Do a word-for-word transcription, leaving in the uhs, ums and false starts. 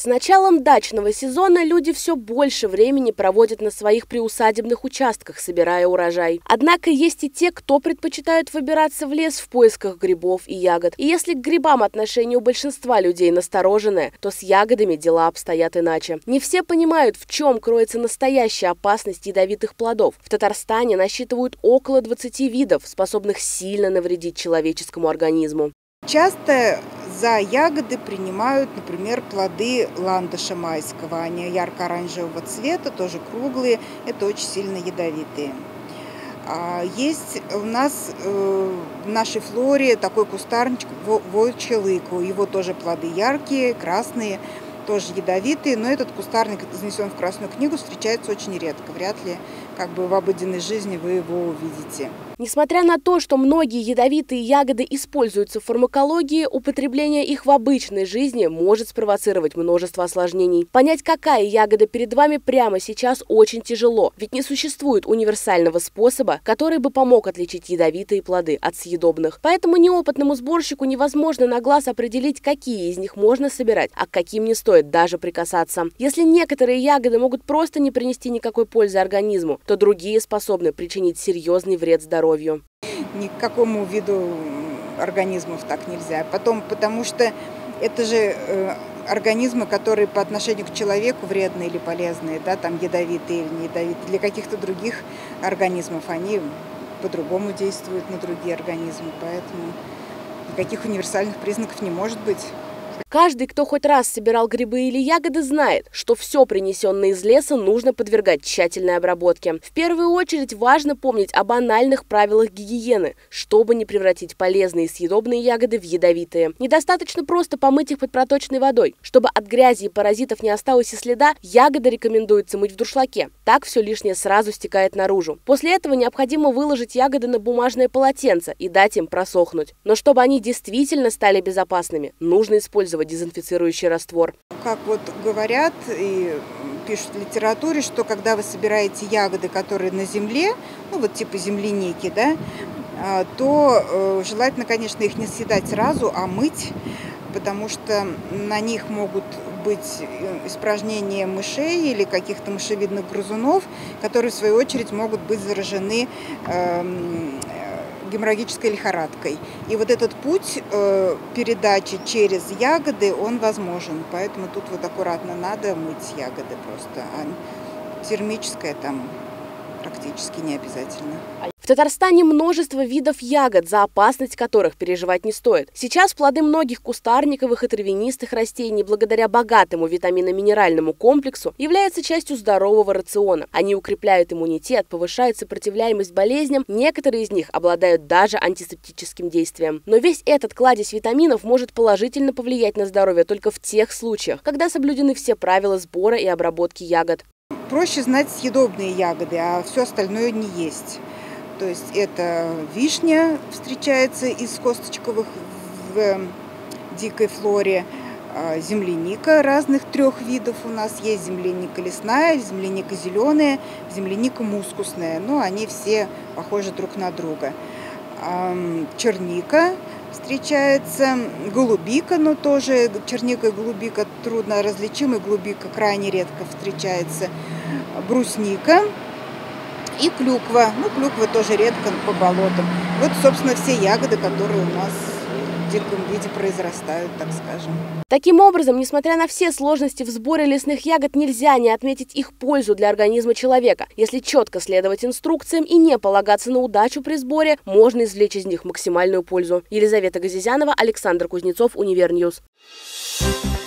С началом дачного сезона люди все больше времени проводят на своих приусадебных участках, собирая урожай. Однако есть и те, кто предпочитают выбираться в лес в поисках грибов и ягод. И если к грибам отношение у большинства людей настороженное, то с ягодами дела обстоят иначе. Не все понимают, в чем кроется настоящая опасность ядовитых плодов. В Татарстане насчитывают около двадцати видов, способных сильно навредить человеческому организму. Часто за ягоды принимают, например, плоды ландыша майского. Они ярко-оранжевого цвета, тоже круглые, это очень сильно ядовитые. Есть у нас в нашей флоре такой кустарничек волчья лыка. Его тоже плоды яркие, красные, тоже ядовитые, но этот кустарник занесен в Красную книгу, встречается очень редко. Вряд ли как бы в обыденной жизни вы его увидите. Несмотря на то, что многие ядовитые ягоды используются в фармакологии, употребление их в обычной жизни может спровоцировать множество осложнений. Понять, какая ягода перед вами прямо сейчас, очень тяжело, ведь не существует универсального способа, который бы помог отличить ядовитые плоды от съедобных. Поэтому неопытному сборщику невозможно на глаз определить, какие из них можно собирать, а к каким не стоит даже прикасаться. Если некоторые ягоды могут просто не принести никакой пользы организму, то другие способны причинить серьезный вред здоровью. Ни к какому виду организмов так нельзя. Потом, потому что это же э, организмы, которые по отношению к человеку вредные или полезные, да, там ядовитые или не ядовитые. Для каких-то других организмов они по-другому действуют на другие организмы, поэтому никаких универсальных признаков не может быть. Каждый, кто хоть раз собирал грибы или ягоды, знает, что все принесенное из леса нужно подвергать тщательной обработке. В первую очередь важно помнить о банальных правилах гигиены, чтобы не превратить полезные и съедобные ягоды в ядовитые. Недостаточно просто помыть их под проточной водой. Чтобы от грязи и паразитов не осталось и следа, ягоды рекомендуется мыть в дуршлаге. Так все лишнее сразу стекает наружу. После этого необходимо выложить ягоды на бумажное полотенце и дать им просохнуть. Но чтобы они действительно стали безопасными, нужно использовать дезинфицирующий раствор. Как вот говорят и пишут в литературе, что когда вы собираете ягоды, которые на земле, ну вот типа земляники, да, то э, желательно, конечно, их не съедать сразу, а мыть, потому что на них могут быть испражнения мышей или каких-то мышевидных грызунов, которые в свою очередь могут быть заражены э, геморрагической лихорадкой. И вот этот путь э, передачи через ягоды, он возможен. Поэтому тут вот аккуратно надо мыть ягоды просто. А термическое там практически не обязательно. В Татарстане множество видов ягод, за опасность которых переживать не стоит. Сейчас плоды многих кустарниковых и травянистых растений, благодаря богатому витаминно-минеральному комплексу, являются частью здорового рациона. Они укрепляют иммунитет, повышают сопротивляемость болезням, некоторые из них обладают даже антисептическим действием. Но весь этот кладезь витаминов может положительно повлиять на здоровье только в тех случаях, когда соблюдены все правила сбора и обработки ягод. Проще знать съедобные ягоды, а все остальное не есть. То есть это вишня встречается из косточковых в дикой флоре, земляника разных трех видов у нас есть, земляника лесная, земляника зеленая, земляника мускусная, но они все похожи друг на друга. Черника встречается, голубика, но тоже черника и голубика трудно различимы, голубика крайне редко встречается, брусника и клюква. Ну, клюква тоже редко по болотам. Вот, собственно, все ягоды, которые у нас в диком виде произрастают, так скажем. Таким образом, несмотря на все сложности в сборе лесных ягод, нельзя не отметить их пользу для организма человека. Если четко следовать инструкциям и не полагаться на удачу при сборе, можно извлечь из них максимальную пользу. Елизавета Газизянова, Александр Кузнецов, Универньюз.